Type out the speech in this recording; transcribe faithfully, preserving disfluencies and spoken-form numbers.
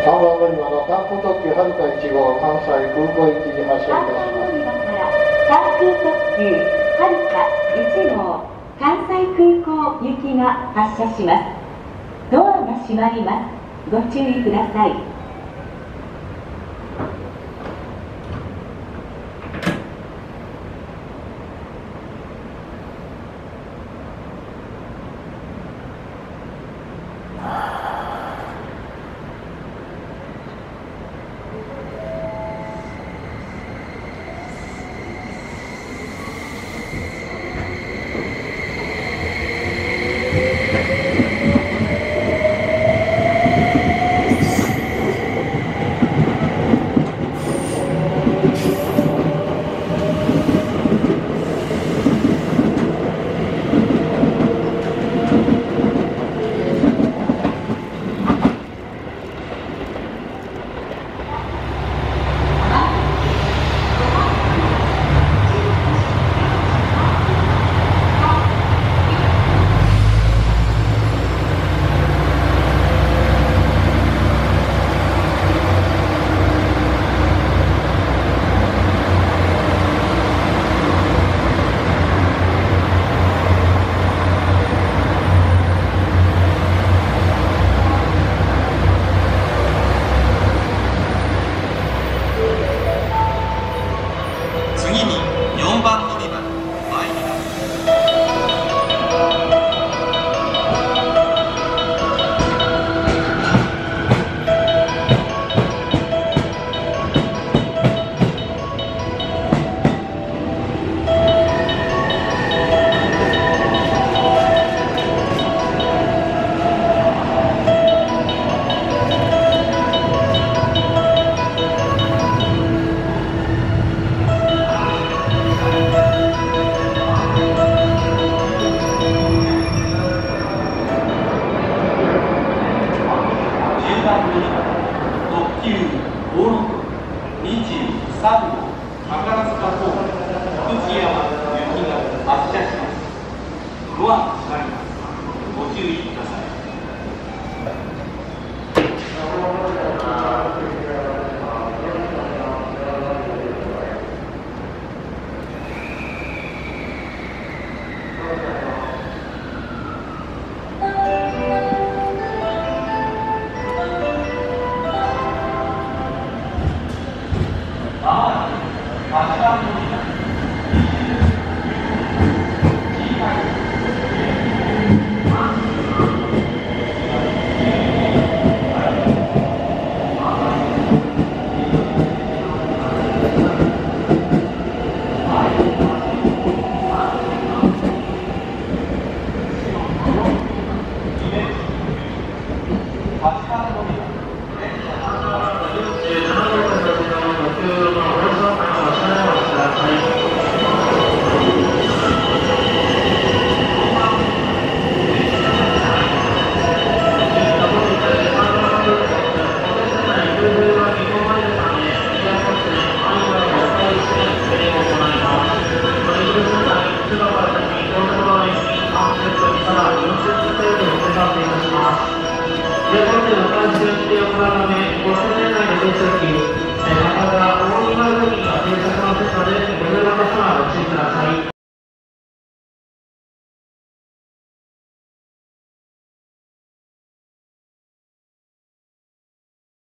さんばん乗り場の関空特急はるかいち号関西空港行きに発車いたします。 関空特急はるかいち号関西空港行きが発車します。ドアが閉まります。ご注意ください。 特急ごろくにじゅうさん号宝塚方面福知山行きが発車します。ドア閉まります。ご注意ください。